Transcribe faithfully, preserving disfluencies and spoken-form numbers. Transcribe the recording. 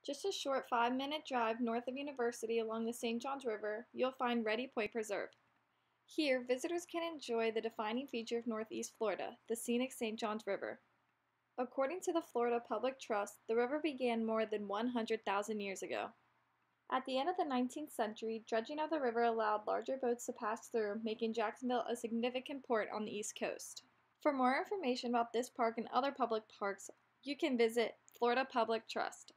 Just a short five-minute drive north of University along the Saint Johns River, you'll find Ready Point Preserve. Here, visitors can enjoy the defining feature of Northeast Florida, the scenic Saint Johns River. According to the Florida Public Trust, the river began more than one hundred thousand years ago. At the end of the nineteenth century, dredging of the river allowed larger boats to pass through, making Jacksonville a significant port on the East Coast. For more information about this park and other public parks, you can visit Florida Public Trust.